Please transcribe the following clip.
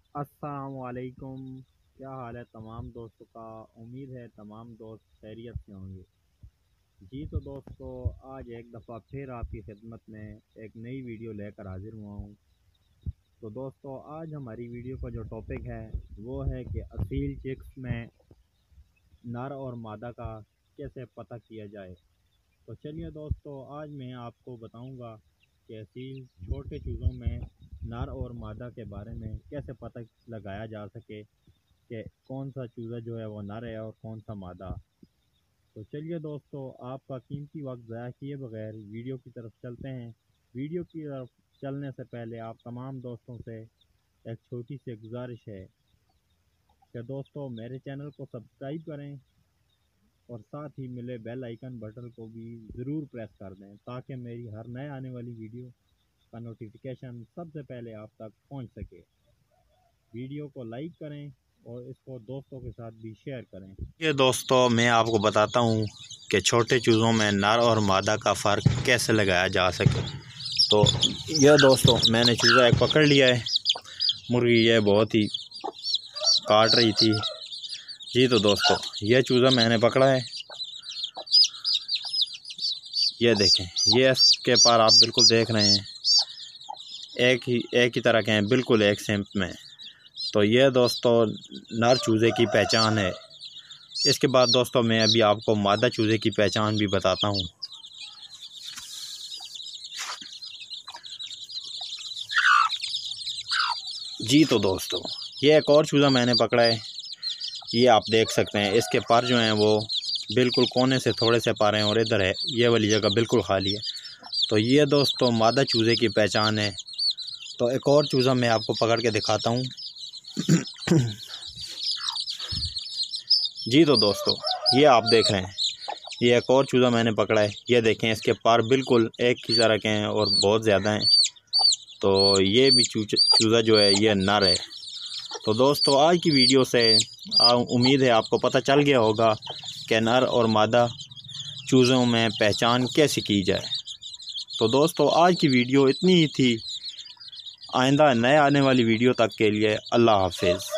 अस्सलामुअलैकुम। क्या हाल है तमाम दोस्तों का। उम्मीद है तमाम दोस्त खैरियत से होंगे। जी तो दोस्तों, आज एक दफ़ा फिर आपकी खिदमत में एक नई वीडियो लेकर हाजिर हुआ हूँ। तो दोस्तों, आज हमारी वीडियो का जो टॉपिक है वो है कि असील चिक्स में नर और मादा का कैसे पता किया जाए। तो चलिए दोस्तों, आज मैं आपको बताऊंगा कि असील छोटे चूज़ों में नर और मादा के बारे में कैसे पता लगाया जा सके कि कौन सा चूज़ा जो है वो नर है और कौन सा मादा। तो चलिए दोस्तों, आपका कीमती वक्त ज़ाया किए बगैर वीडियो की तरफ चलते हैं। वीडियो की तरफ चलने से पहले आप तमाम दोस्तों से एक छोटी सी गुजारिश है कि दोस्तों मेरे चैनल को सब्सक्राइब करें और साथ ही मिले बेल आइकन बटन को भी ज़रूर प्रेस कर दें ताकि मेरी हर नए आने वाली वीडियो का नोटिफिकेशन सबसे पहले आप तक पहुंच सके। वीडियो को लाइक करें और इसको दोस्तों के साथ भी शेयर करें। ये दोस्तों, मैं आपको बताता हूँ कि छोटे चूज़ों में नर और मादा का फ़र्क कैसे लगाया जा सके। तो यह दोस्तों, मैंने चूज़ा एक पकड़ लिया है। मुर्गी यह बहुत ही काट रही थी। जी तो दोस्तों, यह चूज़ा मैंने पकड़ा है। ये देखें, ये इसके पार आप बिल्कुल देख रहे हैं, एक ही तरह के हैं, बिल्कुल एक सेम में। तो ये दोस्तों नर चूज़े की पहचान है। इसके बाद दोस्तों मैं अभी आपको मादा चूज़े की पहचान भी बताता हूँ। जी तो दोस्तों, ये एक और चूज़ा मैंने पकड़ा है। ये आप देख सकते हैं, इसके पर जो हैं वो बिल्कुल कोने से थोड़े से पार हैं और इधर है, ये वाली जगह बिल्कुल खाली है। तो ये दोस्तों मादा चूज़े की पहचान है। तो एक और चूज़ा मैं आपको पकड़ के दिखाता हूँ। जी तो दोस्तों, ये आप देख रहे हैं, ये एक और चूज़ा मैंने पकड़ा है। ये देखें, इसके पर बिल्कुल एक ही तरह के हैं और बहुत ज़्यादा हैं। तो ये भी चूज़ा जो है ये नर है। तो दोस्तों, आज की वीडियो से उम्मीद है आपको पता चल गया होगा कि नर और मादा चूज़ों में पहचान कैसे की जाए। तो दोस्तों, आज की वीडियो इतनी ही थी। आइंदा नए आने वाली वीडियो तक के लिए अल्लाह हाफिज़।